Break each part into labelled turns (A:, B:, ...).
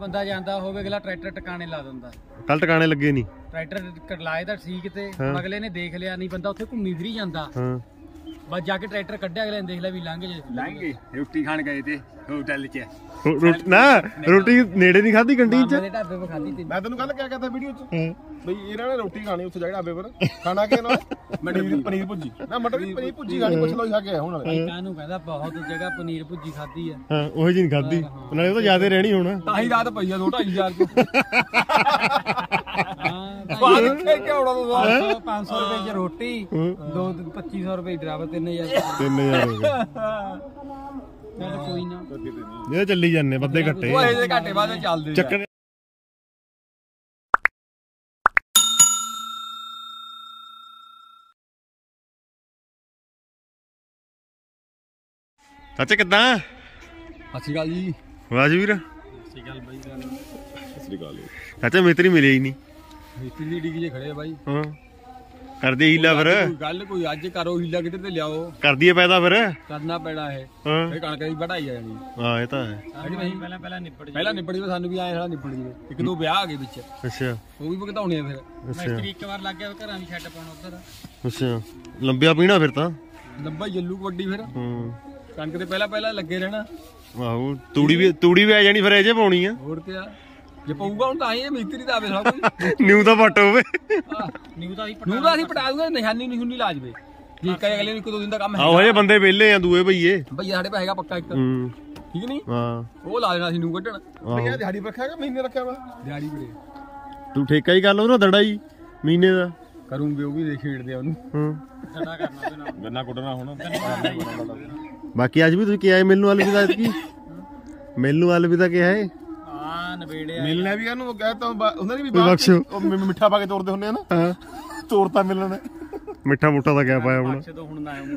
A: ਬੰਦਾ ਜਾਂਦਾ ਹੋਵੇ ਅਗਲਾ ਟਰੈਕਟਰ ਟਿਕਾਣੇ ਲਾ ਦਿੰਦਾ।
B: ਕੱਲ ਟਿਕਾਣੇ ਲੱਗੇ ਨਹੀਂ
A: ਟਰੈਕਟਰ ਲਾਏ ਤਾਂ ਠੀਕ ਤੇ ਅਗਲੇ ਨੇ ਦੇਖ ਲਿਆ ਨਹੀਂ ਬੰਦਾ ਉੱਥੇ ਘੁੰਮੀ ਫਿਰੀ ਜਾਂਦਾ। ਬਸ ਜਾ ਕੇ ਟਰੈਕਟਰ ਕੱਢਿਆ ਅਗਲੇ ਨੇ ਦੇਖ ਲਿਆ ਵੀ ਲੰਘ ਗਏ ਰੋਟੀ ਖਾਣ ਗਏ ਤੇ ਹੋਟਲ 'ਚ
B: ਨਾ ਰੋਟੀ ਨੇੜੇ ਨਹੀਂ ਖਾਧੀ ਕੰਟੀਨ 'ਚ।
A: ਢਾਬੇ 'ਤੇ ਖਾਧੀ ਤੀ।
C: ਮੈਂ ਤੈਨੂੰ ਕੱਲ ਕਿਆ ਕਹਤਾ ਵੀਡੀਓ 'ਚ ਬਈ ਇਹਨਾਂ ਨੇ ਰੋਟੀ ਖਾਣੀ ਉੱਥੇ ਜਾ ਕੇ ਢਾਬੇ ਪਰ ਖਾਣਾ ਕਿ ਨਾ ਪਨੀਰ ਭੁੱਜੀ ਨਾ ਮਟਰ ਦੀ ਪਨੀਰ ਭੁੱਜੀ ਖਾਣੀ ਪੁੱਛ ਲਓ ਖਾ ਕੇ ਹੁਣ ਵਾਲੇ
A: ਕਾਹਨੂੰ ਕਹਿੰਦਾ ਬਹੁਤ ਜਗ੍ਹਾ ਪਨੀਰ ਭੁੱਜੀ ਖਾਧੀ ਆ।
B: ਹਾਂ ਉਹ ਜੀ ਨਹੀਂ ਖਾਧੀ ਨਾਲੇ ਉਹ ਤਾਂ ਜ਼ਿਆਦਾ ਰਹਿਣੀ ਹੁਣ
C: ਤਾਂ ਹੀ ਰਾਤ ਪਈ ਆ 2-2.5 ਹਜ਼ਾਰ ਬਾਅਦ ਕਿੱਥੇ ਹੋਣਾ ਤੂੰ
A: 500 ਰੁਪਏ 'ਚ ਰੋਟੀ 2500 ਰੁਪਏ ਡਰਾਈਵਰ 3000
B: ਹੋ ਗਏ।
A: ਚੱਲ ਕੋਈ ਨਾ
B: ਇਹ ਚੱਲੀ ਜਾਂਦੇ ਵੱਧੇ ਘੱਟੇ
C: ਉਹ ਇਹਦੇ ਘਾਟੇ ਬਾਅਦ ਚੱਲਦੇ
B: ਚੱਕਰ। ਚਾਚਾ ਕਿੱਦਾਂ?
C: ਸਤਿ ਸ਼੍ਰੀ ਅਕਾਲ ਜੀ।
B: ਰਾਜਵੀਰ
A: ਸਤਿ ਸ਼੍ਰੀ ਅਕਾਲ ਬਾਈ।
C: ਸਤਿ ਸ਼੍ਰੀ ਅਕਾਲ।
B: ਚਾਚਾ ਮਿੱਤਰੀ ਮਿਲੇ ਹੀ ਨਹੀਂ।
C: ਮਿਸਤਰੀ ਦੀ ਡਿੱਗੀ ਜੇ ਖੜੇ ਆ ਬਾਈ।
B: ਹਾਂ ਕਰਦੇ ਹੀਲਾ ਫਿਰ
C: ਗੱਲ ਕੋਈ ਅੱਜ ਕਰੋ ਹੀਲਾ ਕਿਤੇ ਤੇ ਲਿਆਓ
B: ਕਰਦੀਏ ਪੈਦਾ ਫਿਰ
C: ਕਰਨਾ ਪੈਣਾ ਇਹ
B: ਹਾਂ
C: ਕਣਕ ਦੀ ਵਢਾਈ ਆ ਜਾਣੀ।
B: ਹਾਂ ਇਹ ਤਾਂ ਹੈ।
A: ਪਹਿਲਾਂ ਨਿਪੜ ਜੀ
C: ਪਹਿਲਾਂ ਨਿਬੜ ਜੀ ਸਾਨੂੰ ਵੀ ਆਏ ਸਾਲਾ ਨਿਬੜ ਜੀ ਇੱਕ ਦੋ ਵਿਆਹ ਆ ਗਏ ਵਿੱਚ
B: ਅੱਛਾ
C: ਉਹ ਵੀ ਭੁਗਤਾਉਣੇ ਆ ਫਿਰ।
A: ਮਿਸਤਰੀ ਇੱਕ ਵਾਰ ਲੱਗ ਗਿਆ ਘਰਾਂ ਦੀ ਛੱਡ ਪਾਉਣ ਉੱਧਰ।
B: ਅੱਛਾ ਲੰਬਿਆ ਪੀਣਾ ਫਿਰ ਤਾਂ
C: ਲੰਬਾ ਜੱਲੂ ਕਬੱਡੀ ਫਿਰ
B: ਹੂੰ
C: ਕਣਕ ਤੇ ਪਹਿਲਾਂ ਲੱਗੇ ਰਹਿਣਾ।
B: ਆਹੋ ਤੂੜੀ ਵੀ ਆ ਜਾਣੀ ਫਿਰ ਇਹ ਜੇ ਪਾਉਣੀ ਆ
C: ਹੋਰ ਤੇ ਆ ਜੇ ਪਊਗਾ ਹੁਣ ਤਾਂ ਹੀ ਮਿਸਤਰੀ ਦਾ ਆਵੇ ਸਾਲਾ ਕੋਈ
B: ਨਿਊ ਤਾਂ ਪੱਟ ਹੋਵੇ।
A: ਨਿਊ ਤਾਂ
C: ਨੂੰ ਤਾਂ ਅਸੀਂ ਪਟਾ ਦੂਗੇ ਨਿਸ਼ਾਨੀ ਨਹੀਂ ਲਾ ਜਵੇ ਠੀਕ ਹੈ ਅਗਲੇ ਨੂੰ ਇੱਕ ਦੋ ਦਿਨ ਦਾ ਕੰਮ ਹੈ।
B: ਆਹੋ ਹਜੇ ਬੰਦੇ ਵਿਹਲੇ ਆ ਦੂਏ ਭਈਏ
C: ਭਈਆ ਸਾਡੇ ਪਾ ਹੈਗਾ ਪੱਕਾ ਇੱਕ
B: ਹੂੰ
C: ਠੀਕ ਨਹੀਂ
B: ਹਾਂ
C: ਉਹ ਲਾ ਦੇਣਾ ਸੀ ਨੂੰ ਕੱਢਣ।
B: ਭਈਆ
C: ਦਿਹਾੜੀ ਰੱਖਿਆ ਕਿ ਮਹੀਨੇ ਰੱਖਿਆ ਵਾ ਦਿਹਾੜੀ ਬੜੇ
B: ਤੂੰ ਠੇਕਾ ਹੀ ਕਰ ਲਓ ਨਾ ਦੜਾ ਹੀ ਮਹੀਨੇ ਦਾ
C: ਕਰੂੰਗੇ ਉਹ ਵੀ ਦੇ ਖੇਡਦੇ ਉਹਨੂੰ
B: ਹਾਂ
A: ਛੱਡਾ ਕਰਨਾ ਉਹਦੇ ਨਾਲ
C: ਗੰਨਾ ਕੁੱਟਣਾ ਹੁਣ।
B: ਬਾਕੀ ਅੱਜ ਵੀ ਤੁਸੀਂ ਕੀ ਆਏ ਮੈਨੂੰ ਅਲਵਿਦਾ ਕੀ ਮੈਨੂੰ ਅਲਵਿਦਾ ਕਿਹਾ ਹੈ
A: ਨਵੇੜਿਆ
C: ਮਿਲਣਾ ਵੀ ਇਹਨੂੰ ਕਹਿਤਾ ਉਹਨਾਂ ਨੇ ਵੀ
B: ਬਖਸ਼ੋ
C: ਉਹ ਮਿੱਠਾ ਪਾ ਕੇ ਤੋੜਦੇ ਹੁੰਦੇ ਆ ਨਾ
B: ਹਾਂ
C: ਤੋੜਤਾ ਮਿਲਣਾ
B: ਮਿੱਠਾ ਮੁੱਠਾ ਦਾ ਕਿਆ ਪਾਇਆ ਹੁਣ
A: ਜਦੋਂ ਹੁਣ ਨਾ ਆਉਂ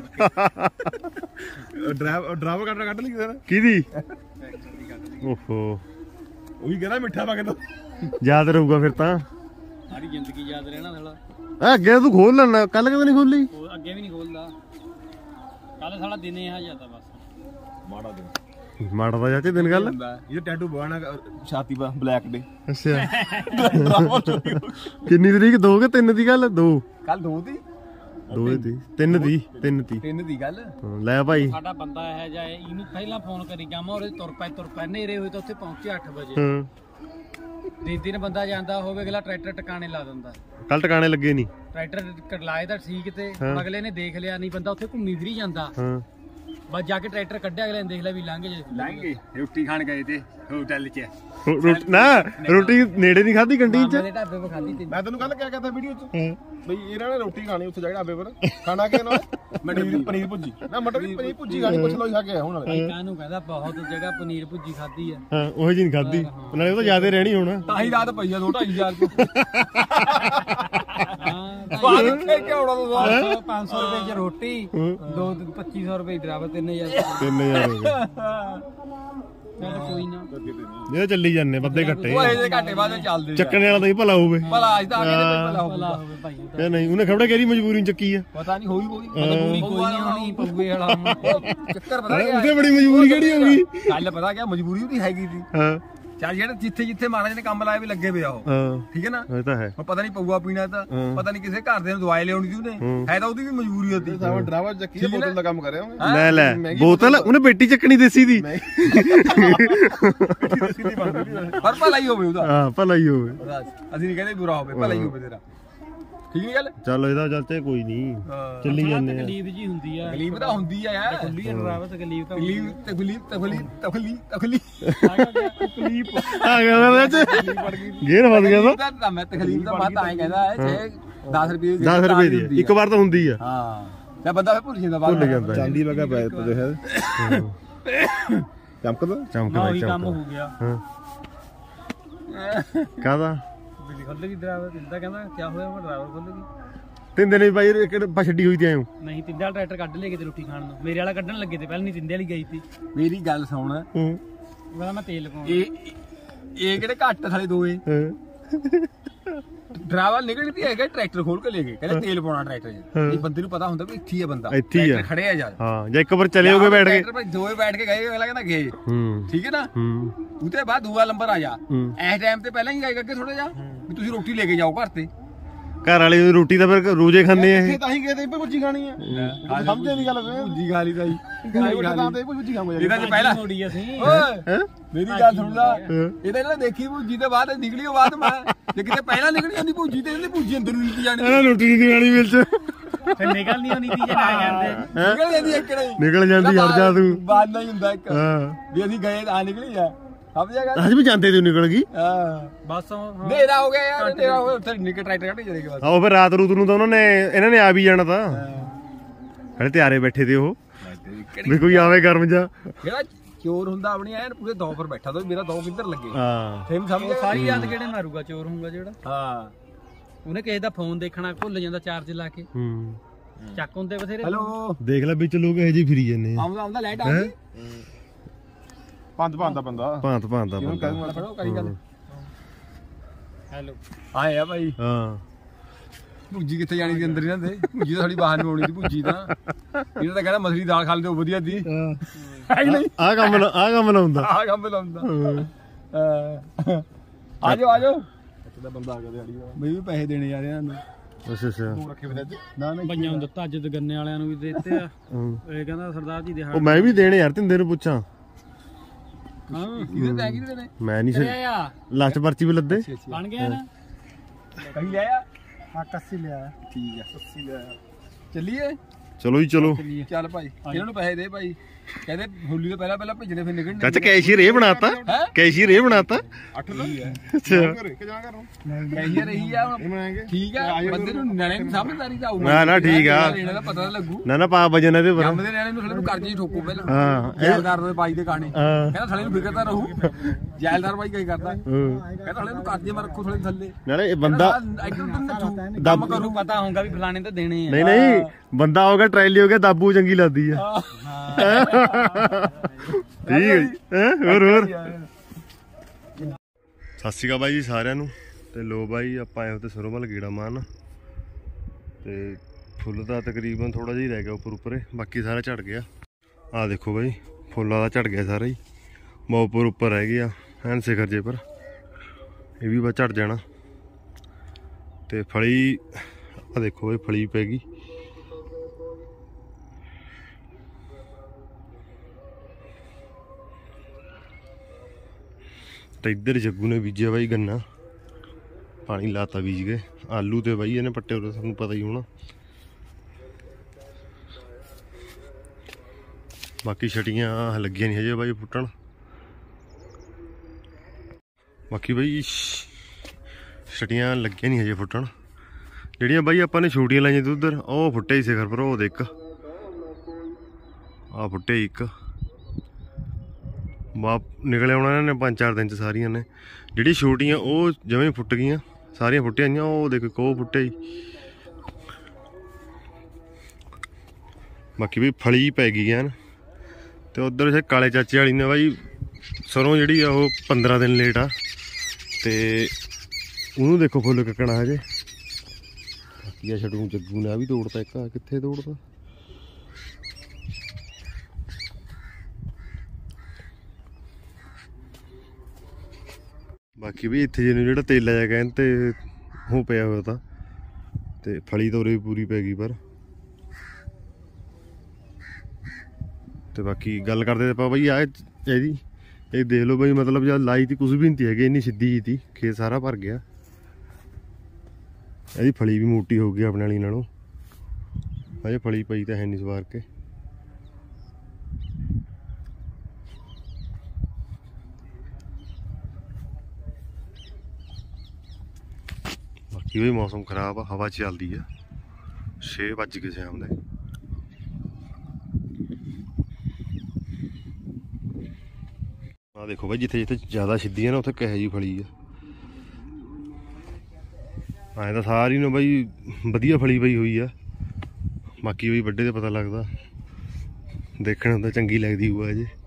C: ਡਰਾਈਵਰ ਕੱਢ ਲਈ ਕਿਦਾਂ
B: ਕਿਹਦੀ ਓਹੋ
C: ਉਹ ਵੀ ਕਹਿੰਦਾ ਮਿੱਠਾ ਪਾ ਕੇ ਤੋੜ
B: ਯਾਦ ਰਹੂਗਾ ਫਿਰ ਤਾਂ
A: ਸਾਰੀ ਜ਼ਿੰਦਗੀ ਯਾਦ ਰਹਿਣਾ ਸਾਲਾ।
B: ਅੱਗੇ ਤੂੰ ਖੋਲ ਲੈਣਾ ਕੱਲ ਕਿਵੇਂ ਨਹੀਂ ਖੋਲੀ
A: ਉਹ ਅੱਗੇ ਵੀ ਨਹੀਂ ਖੋਲਦਾ ਕੱਲ ਸਾਲਾ ਦਿਨੇ ਆ ਜਾਂਦਾ ਬਸ
C: ਮਾੜਾ ਦਿਨ
B: ਮਾੜਾ ਦਾ ਚਾਚੇ ਦਿਨ ਗੱਲ
C: ਇਹ ਟੈਟੂ ਬਣਾ ਛਾਤੀ ਪਾ ਬਲੈਕ ਦੇ
B: ਅੱਛਾ ਕਿੰਨੀ ਤਰੀਕ 2 ਕਿ 3 ਦੀ ਗੱਲ 2
C: ਕੱਲ 2 ਦੀ
B: 2 ਦੀ 3 ਦੀ
C: 3 ਦੀ ਗੱਲ
B: ਲੈ ਭਾਈ
A: ਸਾਡਾ ਬੰਦਾ ਇਹ ਜਾਏ ਇਹਨੂੰ ਪਹਿਲਾਂ ਫੋਨ ਕਰੀ ਜਾਵਾਂ ਉਹਦੇ ਤੁਰ ਪੈ ਨੇਰੇ ਹੋਏ ਤਾਂ ਉੱਥੇ ਪਹੁੰਚੇ 8 ਵਜੇ।
B: ਹਾਂ
A: ਦਿਨ ਬੰਦਾ ਜਾਂਦਾ ਹੋਵੇ ਅਗਲਾ ਟਰੈਕਟਰ ਟਿਕਾਣੇ ਲਾ ਦਿੰਦਾ।
B: ਕੱਲ ਟਿਕਾਣੇ ਲੱਗੇ ਨਹੀਂ
A: ਟਰੈਕਟਰ ਲਾਏ ਤਾਂ ਠੀਕ ਤੇ ਅਗਲੇ ਨੇ ਦੇਖ ਲਿਆ ਨਹੀਂ ਬੰਦਾ ਉੱਥੇ ਘੁੰਮੀ ਫਿਰੀ ਜਾਂਦਾ।
B: ਹਾਂ
A: ਬਸ ਜਾ ਕੇ ਟਰੈਕਟਰ ਕੱਢਿਆ ਅਗਲੇ ਨੇ ਦੇਖ ਲਿਆ ਵੀ ਲੰਘ ਗਏ ਰੋਟੀ ਖਾਣ ਗਏ ਤੇ ਹੋਟਲ 'ਚ
B: ਨਾ ਰੋਟੀ ਨੇੜੇ ਨਹੀਂ ਖਾਧੀ ਕੰਟੀਨ 'ਚ।
A: ਢਾਬੇ 'ਤੇ ਖਾਧੀ ਤੀ।
C: ਮੈਂ ਤੈਨੂੰ ਕੱਲ ਕਿਆ ਕਹਤਾ ਵੀਡੀਓ 'ਚ ਬਈ ਇਹਨਾਂ ਨੇ ਰੋਟੀ ਖਾਣੀ ਉੱਥੇ ਜਾ ਕੇ ਢਾਬੇ ਪਰ ਖਾਣਾ ਕਿ ਨਾ ਪਨੀਰ ਭੁੱਜੀ ਨਾ ਮਟਰ ਦੀ ਪਨੀਰ ਭੁੱਜੀ ਖਾਣੀ ਪੁੱਛ ਲਓ ਖਾ ਕੇ ਹੁਣ ਵਾਲੇ
A: ਕਾਹਨੂੰ ਕਹਿੰਦਾ ਬਹੁਤ ਜਗ੍ਹਾ ਪਨੀਰ ਭੁੱਜੀ ਖਾਧੀ ਆ।
B: ਹਾਂ ਉਹ ਜੀ ਨਹੀਂ ਖਾਧੀ ਨਾਲੇ ਉਹ ਤਾਂ ਜ਼ਿਆਦਾ ਰਹਿਣੀ ਹੁਣ
C: ਤਾਂ ਹੀ ਰਾਤ ਪਈ ਆ 2-2.5 ਹਜ਼ਾਰ ਬਾਅਦ ਕਿੱਥੇ ਹੋਣਾ ਤੂੰ
A: 500 ਰੁਪਏ 'ਚ ਰੋਟੀ 2500 ਰੁਪਏ ਡਰਾਈਵਰ 3000
B: ਹੋ ਗਏ।
A: ਚੱਲ ਕੋਈ ਨਾ
B: ਇਹ ਚੱਲੀ ਜਾਂਦੇ ਵੱਧੇ ਘੱਟੇ
C: ਉਹ ਇਹਦੇ ਘਾਟੇ ਬਾਅਦ ਚੱਲਦੇ
B: ਚੱਕਣੇ ਵਾਲਾ ਤਾਂ ਹੀ ਭਲਾ ਹੋਵੇ
C: ਭਲਾ ਅੱਜ ਤਾਂ ਆ ਕੇ ਭਲਾ
A: ਭਲਾ
C: ਹੋਊਗਾ
A: ਹੋਵੇ ਭਾਈ
B: ਇਹ ਨਹੀਂ ਉਹਨੇ ਖਬੜਾ ਕਿਹੜੀ ਮਜਬੂਰੀ ਨੂੰ ਚੱਕੀ ਆ
C: ਪਤਾ ਨਹੀਂ ਹੋਈ ਕੋਈ
A: ਪੂਰੀ ਕੋਈ ਨਹੀਂ ਹੋਣੀ ਪਊਏ ਵਾਲਾ
C: ਚੱਕਰ ਪਤਾ ਕਿਆ
B: ਉਹਦੇ ਬੜੀ ਮਜਬੂਰੀ ਕਿਹੜੀ ਹੋ ਗਈ
C: ਗੱਲ ਪਤਾ ਕਿਆ ਮਜਬੂਰੀ ਉਹਦੀ ਹੈਗੀ ਸੀ
B: ਹਾਂ
C: ਚੱਲ ਜਿਹੜੇ ਜਿੱਥੇ ਮਹਾਰਾਜ ਨੇ ਕੰਮ ਲਾਇਆ ਵੀ ਲੱਗੇ ਪਿਆ ਉਹ
B: ਹਾਂ
C: ਠੀਕ ਹੈ ਨਾ
B: ਇਹ ਤਾਂ ਹੈ
C: ਹੁਣ ਪਤਾ ਨਹੀਂ ਪਊਆ ਪੀਣਾ ਤਾਂ ਪਤਾ ਨਹੀਂ ਕਿਸੇ ਘਰ ਦੇ ਨੂੰ ਦਵਾਈ ਲਿਆਉਣੀ ਸੀ ਉਹਨੇ ਹੈ ਤਾਂ ਉਹਦੀ ਵੀ ਮਜਬੂਰੀ ਹੁੰਦੀ ਸਾਡਾ ਡਰਾਵਾ ਚੱਕੀ ਦੇ ਬੋਤਲ ਦਾ ਕੰਮ ਕਰਿਆ ਉਹਨੇ
B: ਲੈ ਬੋਤਲ ਉਹਨੇ ਪੇਟੀ ਚੱਕਣੀ ਦੇਸੀ ਦੀ
C: ਪਰ ਭਲਾ ਹੀ ਹੋਵੇ ਉਹਦਾ
B: ਹਾਂ ਭਲਾ ਹੀ ਹੋਵੇ
C: ਅਸੀਂ ਨਹੀਂ ਕਹਿੰਦੇ ਬੁਰਾ ਹੋਵੇ ਭਲਾ ਹੀ ਹੋਵੇ ਤੇਰਾ ਠੀਕ ਨਹੀਂ ਗੱਲ
B: ਚੱਲ ਇਹਦਾ ਚਾਚੇ ਕੋਈ ਨਹੀਂ ਚੱਲੀ ਜਾਂਦੇ ਆ
A: ਤਕਲੀਫ ਜੀ ਹੁੰਦੀ ਆ
C: ਤਕਲੀਫ ਤਾਂ ਹੁੰਦੀ ਆ ਯਾਰ
A: ਖੁੱਲੀ ਡਰਾਈਵਰ ਤਕਲੀਫ ਤਾਂ
C: ਤਕਲੀਫ
B: ਆ ਗਿਆ ਵਿੱਚ ਗੇਰ ਫਸ ਗਿਆ
C: ਤਾਂ ਮੈਂ ਤਕਲੀਫ ਦਾ ਬਾਤ ਆਏ ਕਹਿੰਦਾ ਹੈ 10 ਰੁਪਏ
B: 10 ਰੁਪਏ ਦੀ ਇੱਕ ਵਾਰ ਤਾਂ ਹੁੰਦੀ ਆ
C: ਹਾਂ ਤੇ ਬੰਦਾ ਫੇ ਭੁੱਲ ਜਾਂਦਾ ਬਾਅਦ
B: ਭੁੱਲ ਜਾਂਦਾ
C: ਚਾਂਦੀ ਵਗਾ ਪੈ ਤੇ ਹੈ ਚਮਕਦਾ
B: ਚਮਕਦਾ
A: ਉਹੀ ਕੰਮ ਹੋ ਗਿਆ।
B: ਹਾਂ ਕਾਹਦਾ
A: ਬਿਜਲੀ ਖੁੱਲ ਗਈ ਡਰਾਈਵਰ ਕਿੰਦਾ ਕਹਿੰਦਾ ਕੀ ਹੋਇਆ ਮੈਂ ਡਰਾਈਵਰ ਖੁੱਲ ਗਈ
B: 3 ਦਿਨ ਬਾਈ ਇੱਕ ਛੱਡੀ ਹੋਈ ਤੇ ਆਇਓ
A: ਨਹੀਂ ਤਿੰਦੇ ਵਾਲਾ ਟਰੈਕਟਰ ਕੱਢ ਲੈ ਕੇ ਤੇ ਰੋਟੀ ਖਾਣ ਨੂੰ ਮੇਰੇ ਵਾਲਾ ਕੱਢਣ ਲੱਗੇ ਤੇ ਪਹਿਲਾਂ ਨਹੀਂ ਤਿੰਦੇ ਵਾਲੀ ਗਈ ਸੀ।
C: ਮੇਰੀ ਗੱਲ ਸੁਣ
A: ਮੈਂ ਤੇਲ ਪਾਉਣ
C: ਇਹ ਕਿਹੜੇ ਘੱਟ ਥਲੇ ਦੋਏ
A: ਡਰਾਈਵਰ ਨਿਕਲ ਨਹੀਂ ਹੈਗਾ ਟਰੈਕਟਰ ਖੋਲ ਕੇ ਲੈ ਗਏ ਕਹਿੰਦੇ ਤੇਲ ਪਾਉਣਾ ਟਰੈਕਟਰ 'ਚ ਨਹੀਂ ਬੰਦੇ ਨੂੰ ਪਤਾ ਹੁੰਦਾ ਵੀ ਇੱਥੇ ਹੀ ਆ ਬੰਦਾ
B: ਇੱਥੇ ਹੀ ਆ
A: ਖੜੇ ਆ ਯਾਰ
B: ਹਾਂ ਜੇ ਇੱਕ ਵਾਰ ਚਲੇ ਹੋਗੇ ਬੈਠ ਕੇ
A: ਟਰੈਕਟਰ ਦੋਵੇਂ ਬੈਠ ਕੇ ਗਏ ਅਗਲਾ ਕਹਿੰਦਾ ਗਏ ਠੀਕ ਹੈ ਨਾ ਉਹਦੇ ਬਾਅਦ ਦੂਆ ਨੰਬਰ ਆ ਜਾ ਇਸ ਟਾਈਮ ਤੇ ਪਹਿਲਾਂ ਹੀ ਗਏ ਅੱਗੇ ਥੋੜਾ ਜਿਹਾ ਵੀ ਤੁਸੀਂ ਰੋਟੀ ਲੈ ਕੇ ਜਾਓ ਘਰ ਤੇ
B: ਘਰ ਵਾਲੇ ਰੋਟੀ ਤਾਂ ਫਿਰ ਰੋਜ਼ੇ ਖਾਂਦੇ ਆ ਇਹ
C: ਤਾਂ ਹੀ ਗਏ ਤੇ ਭੁੱਜੀ ਖਾਣੀ ਆ ਸਮਝਦੇ ਨਹੀਂ ਗੱਲ ਭੁੱਜੀ ਖਾ ਲਈ ਤਾਂ ਹੀ ਭੁੱਜੀ ਖਾਵਾਂਗੇ
A: ਇਹਦਾ ਜੇ ਪਹਿਲਾਂ ਥੋੜੀ ਅਸੀਂ ਓਏ ਮੇਰੀ ਗੱਲ ਸੁਣ ਲਾ ਇਹਦਾ ਜਿਹੜਾ ਦੇਖੀ ਭੁੱਜੀ ਦੇ ਬਾਅਦ ਨਿਕਲੀ ਉਹ ਬਾਅਦ ਮੈਂ ਜੇ ਕਿਤੇ ਪਹਿਲਾਂ ਨਿਕਲੀ ਹੁੰਦੀ ਭੁੱਜੀ ਤੇ ਇਹਨੇ ਭੁੱਜੀ ਅੰਦਰ ਨੂੰ ਨਹੀਂ ਜਾਣੀ
B: ਇਹਨਾਂ ਰੋਟੀ ਨਹੀਂ ਖਾਣੀ ਮਿਲ ਚ
A: ਫਿਰ ਨਿਕਲ ਨਹੀਂ ਹੁੰਦੀ ਤੀ ਜੇ ਨਾ ਜਾਂਦੇ ਨਿਕਲ ਜਾਂਦੀ ਇੱਕੜਾ ਹੀ
B: ਨਿਕਲ ਜਾਂਦੀ ਹਟ ਜਾ ਤੂੰ
C: ਬਾਅਦ ਨਹੀਂ ਹੁੰਦਾ ਇੱਕ
B: ਹਾਂ
C: ਵੀ ਅਸੀਂ ਗਏ ਆ ਨਿਕਲੀ ਆ ਸਮਝ ਜਾਗਾ
B: ਅੱਜ ਵੀ ਜਾਂਦੇ ਤੇ ਨਿਕਲ ਗਈ
C: ਹਾਂ
A: ਬਸ
C: ਹਨੇਰਾ ਹੋ ਗਿਆ ਯਾਰ ਹਨੇਰਾ ਹੋ ਗਿਆ ਉੱਥੇ ਨਿਕਲ ਟਰੈਕਟਰ ਕੱਢ ਜਾਏਗਾ ਬਸ
B: ਆਓ ਫਿਰ ਰਾਤ ਰੂਤ ਨੂੰ ਤਾਂ ਇਹਨਾਂ ਨੇ ਆ ਵੀ ਜਾਣਾ ਤਾਂ ਹਲੇ ਤਿਆਰੇ ਬੈਠੇ ਤੇ ਉਹ ਵੀ ਕੋਈ ਆਵੇ ਗਰਮ ਜਾ
C: ਜਿਹੜਾ ਚੋਰ ਹੁੰਦਾ ਆਪਣੀ ਐਨ ਪੂਰੇ ਦੌ ਪਰ ਬੈਠਾ ਤਾਂ ਮੇਰਾ ਦੌ ਕਿੱਧਰ ਲੱਗੇ
B: ਹਾਂ
C: ਫੇਮ ਸਮਝ
A: ਸਾਰੀ ਯਾਦ ਕਿਹੜੇ ਮਾਰੂਗਾ ਚੋਰ ਹੋਊਗਾ ਜਿਹੜਾ
C: ਹਾਂ
A: ਉਹਨੇ ਕਿਸੇ ਦਾ ਫੋਨ ਦੇਖਣਾ ਭੁੱਲ ਜਾਂਦਾ ਚਾਰਜ ਲਾ ਕੇ ਚੱਕ ਹੁੰਦੇ ਬਥੇਰੇ
C: ਹੈਲੋ
B: ਦੇਖ ਲੈ ਵਿੱਚ ਲੋਕ ਇਹ ਜੀ ਫਿਰੀ ਜਾਂਦੇ ਆ
C: ਆਉਂਦਾ ਲਾਈਟ ਆ ਗਈ ਪੰਦ ਦਾ ਬੰਦਾ
B: ਭਾਂਤ ਦਾ
C: ਕਿਉਂ ਕਰੂੰਗਾ ਫੜੋ ਕਰੀ ਗੱਲ
A: ਹੈਲੋ
C: ਆਏ ਆ ਭਾਈ
B: ਹਾਂ
C: ਭੁੱਜੀ ਕਿੱਥੇ ਜਾਣੀ ਦੀ ਅੰਦਰ ਇਹਨਾਂ ਦੇ ਭੁੱਜੀ ਤਾਂ ਸਾਡੀ ਬਾਹਰ ਨੂੰ ਆਉਣੀ ਦੀ ਭੁੱਜੀ ਤਾਂ ਇਹਨਾਂ ਤਾਂ ਕਹਿੰਦਾ ਮਸਲੀ ਦਾਲ ਖਾ ਲੈਂਦੇ ਉਹ ਵਧੀਆ ਦੀ ਹੈ ਨਹੀਂ
B: ਆ ਕੰਮ ਲਾਉਂਦਾ
C: ਆ ਕੰਮ ਲਾਉਂਦਾ ਆ ਜਾਓ ਦਾ ਬੰਦਾ ਆ ਗਿਆ ਦਿਹਾੜੀ ਦਾ ਬਈ ਵੀ ਪੈਸੇ ਦੇਣੇ ਆ ਇਹਨਾਂ ਨੂੰ
B: ਅੱਛਾ
C: ਤੂੰ ਰੱਖੇ ਫਿਰ ਨਾ
A: ਭਈਆਂ ਨੂੰ ਦਿੱਤਾ ਅੱਜ ਗੰਨੇ ਵਾਲਿਆਂ ਨੂੰ ਵੀ ਦੇ ਦਿੱਤੇ ਆ ਇਹ ਕਹਿੰਦਾ ਸਰਦਾਰ ਜੀ
B: ਉਹ ਮੈਂ ਵੀ ਦੇਣੇ ਯਾਰ ਤਿੰਦੇ ਨੂੰ ਪੁੱਛਾਂ
A: ਹਾਂ
C: ਇਹਦੇ ਤੇ ਕਿਹਦੇ ਨੇ
B: ਮੈਂ ਨਹੀਂ ਸੀ
A: ਆ
B: ਲਾਸਟ ਪਰਚੀ ਵੀ ਲੱਦੇ
A: ਬਣ ਗਿਆ ਨਾ
C: ਕਹੀਂ ਲਿਆ
A: ਹਾਂ 81 ਲਿਆ
C: ਠੀਕ ਆ 80 ਲਿਆ ਚੱਲੀਏ
B: ਚਲੋ ਜੀ ਚਲੋ
C: ਚੱਲ ਭਾਈ ਇਹਨਾਂ ਨੂੰ ਪੈਸੇ ਦੇ ਭਾਈ ਕਹਿੰਦੇ ਹੋਲੀ ਤੋਂ ਪਹਿਲਾਂ ਭੇਜਣੇ ਫਿਰ ਨਿਕਲਣੇ
B: ਚਾਚਾ ਕੈਸ਼ੀਅਰ ਇਹ ਬਣਾਤਾ ਕੈਸ਼ੀਅਰ ਇਹ ਬਣਾਤਾ
C: 8 ਦਾ
B: ਅੱਛਾ
C: ਕੈਸ਼ੀਅਰ ਇਹੀ ਆ ਠੀਕ ਆ ਬੰਦੇ ਨੂੰ ਨਿਆਣੇ ਨੂੰ ਸਮਝਦਾਰੀ ਦਾ ਆਊਗਾ
B: ਨਾ ਠੀਕ ਆ
C: ਇਹਨਾਂ ਦਾ ਪਤਾ ਲੱਗੂ
B: ਨਾ ਪਾ ਵਜਨ ਇਹਦੇ ਪਰ
C: ਜੰਮਦੇ ਨਿਆਣੇ ਨੂੰ ਥਲੇ ਨੂੰ ਕਰਜ਼ੇ ਠੋਕੋ ਪਹਿਲਾਂ
B: ਹਾਂ
C: ਜੈਲਦਾਰ ਦੇ ਬਾਈ ਦੇ ਕਹਾਣੀ
B: ਹਾਂ
C: ਕਹਿੰਦਾ ਥਲੇ ਨੂੰ ਫਿਕਰਦਾ ਰਹੂ ਜੈਲਦਾਰ ਬਾਈ ਕੀ ਕਰਦਾ ਕਹਿੰਦਾ ਥਲੇ ਨੂੰ ਕਰਜ਼ੇ ਮੈਂ ਰੱਖੋ ਥਲੇ ਥੱਲੇ
B: ਨਾਲੇ ਇਹ ਬੰਦਾ
A: ਕੰਮ ਕਰੂ ਪਤਾ ਹੋਊਗਾ ਵੀ ਫਲਾਣੇ ਤੇ ਦੇਣੇ ਆ
B: ਨਹੀਂ ਬੰਦਾ ਹੋ ਗਿਆ ਟਰੈਲੀ ਹੋ ਗਿਆ ਦਾਬੂ ਚੰਗੀ ਲੱਗਦੀ ਆ ਠੀਕ ਹੈ ਹੋਰ ਸਤਿ ਸ਼੍ਰੀ ਅਕਾਲ ਬਾਈ ਜੀ ਸਾਰਿਆਂ ਨੂੰ ਤੇ ਲੋ ਬਾਈ ਆਪਾਂ ਆਏ ਤੇ ਸਰੋਂ ਵੱਲ ਗੇੜਾ ਮਾਰਨ ਤੇ ਫੁੱਲ ਦਾ ਤਕਰੀਬਨ ਥੋੜਾ ਜਿਹਾ ਹੀ ਰਹਿ ਗਿਆ ਉੱਪਰ ਬਾਕੀ ਸਾਰਾ ਝੜ ਗਿਆ ਆ ਦੇਖੋ ਬਾਈ ਫੁੱਲਾਂ ਦਾ ਝੜ ਗਿਆ ਸਾਰਾ ਹੀ ਬਹੁਤ ਉੱਪਰ ਰਹਿ ਗਿਆ ਐਨ ਸਿਖਰ ਜੇ ਪਰ ਇਹ ਵੀ ਬਸ ਝੜ ਜਾਣਾ ਤੇ ਫਲੀ ਆ ਦੇਖੋ ਇਹ ਫਲੀ ਪੈ ਗਈ ਤੇ ਇੱਧਰ ਜੱਗੂ ਨੇ ਬੀਜਿਆ ਬਾਈ ਗੰਨਾ ਪਾਣੀ ਲਾਤਾ ਬੀਜ ਕੇ ਆਲੂ ਤੇ ਬਾਈ ਇਹਨੇ ਪੱਟੇ ਉਰੇ ਤੁਹਾਨੂੰ ਪਤਾ ਹੀ ਹੋਣਾ ਬਾਕੀ ਛਟੀਆਂ ਲੱਗੀਆਂ ਨਹੀਂ ਹਜੇ ਬਾਈ ਫੁੱਟਣ ਬਾਕੀ ਬਾਈ ਛਟੀਆਂ ਲੱਗੀਆਂ ਨਹੀਂ ਹਜੇ ਫੁੱਟਣ ਜਿਹੜੀਆਂ ਬਾਈ ਆਪਾਂ ਨੇ ਛੋਟੀਆਂ ਲਾਈਆਂ ਤੇ ਉਧਰ ਉਹ ਫੁੱਟੇ ਹੀ ਸਿਖਰ ਪਰ ਉਹ ਦੇਖ ਆ ਫੁੱਟੇ ਇੱਕ ਬਾਪ ਨਿਕਲੇ ਆਉਣਾ ਇਹਨਾਂ ਨੇ 5-4 ਦਿਨ ਚ ਸਾਰੀਆਂ ਨੇ ਜਿਹੜੀ ਛੋਟੀਆਂ ਉਹ ਜਿਵੇਂ ਫੁੱਟ ਗਈਆਂ ਸਾਰੀਆਂ ਫੁੱਟੀਆਂ ਗਈਆਂ ਉਹ ਦੇਖ ਕੋ ਫੁੱਟੇ ਹੀ ਬਾਕੀ ਵੀ ਫਲੀ ਪੈ ਗਈ ਐਨ ਤੇ ਉਧਰ ਕਾਲੇ ਚਾਚੇ ਵਾਲੀ ਨੇ ਬਾਈ ਸਰੋਂ ਜਿਹੜੀ ਆ ਉਹ 15 ਦਿਨ ਲੇਟ ਆ ਤੇ ਉਹਨੂੰ ਦੇਖੋ ਫੁੱਲ ਕੱਕਣਾ ਹਜੇ ਬਾਕੀ ਆ ਛੱਡੂ ਜੱਗੂ ਨੇ ਆ ਵੀ ਤੋੜਤਾ ਇੱਕ ਆ ਕਿੱਥੇ ਤੋੜਤਾ ਬਾਕੀ ਵੀ ਇੱਥੇ ਜਿਹਨੂੰ ਜਿਹੜਾ ਤੇਲਾ ਜਿਹਾ ਕਹਿਣ ਤੇ ਉਹ ਪਿਆ ਹੋਇਆ ਤਾਂ ਤੇ ਫਲੀ ਤਾਂ ਉਰੇ ਪੂਰੀ ਪੈ ਗਈ ਪਰ ਤੇ ਬਾਕੀ ਗੱਲ ਕਰਦੇ ਆਪਾਂ ਬਈ ਆ ਇਹਦੀ ਇਹ ਦੇਖ ਲਓ ਬਈ ਮਤਲਬ ਜਦ ਲਾਈ ਤੀ ਕੁਝ ਵੀ ਨਹੀਂ ਤੀ ਹੈਗੀ ਇੰਨੀ ਸਿੱਧੀ ਜੀ ਤੀ ਖੇਤ ਸਾਰਾ ਭਰ ਗਿਆ ਇਹਦੀ ਫਲੀ ਵੀ ਮੋਟੀ ਹੋ ਗਈ ਆਪਣੇ ਵਾਲੀ ਨਾਲੋਂ ਹਜੇ ਫਲੀ ਪਈ ਤਾਂ ਹੈ ਨਹੀਂ ਸਵਾਰ ਕੇ ਬਾਕੀ ਵੀ ਮੌਸਮ ਖਰਾਬ ਆ ਹਵਾ ਚੱਲਦੀ ਆ 6 ਵੱਜ ਗਏ ਸ਼ਾਮ ਦੇ ਆ ਦੇਖੋ ਬਾਈ ਜਿੱਥੇ ਜਿੱਥੇ ਜ਼ਿਆਦਾ ਸਿੱਧੀ ਆ ਨਾ ਉੱਥੇ ਕਿਹੋ ਜਿਹੀ ਫਲੀ ਆ ਐਂ ਤਾਂ ਸਾਰੀ ਨੂੰ ਬਾਈ ਵਧੀਆ ਫਲੀ ਪਈ ਹੋਈ ਆ ਬਾਕੀ ਬਈ ਵੱਡੇ ਤੇ ਪਤਾ ਲੱਗਦਾ ਦੇਖਣ ਨੂੰ ਤਾਂ ਚੰਗੀ ਲੱਗਦੀ ਹੋਊ ਅਜੇ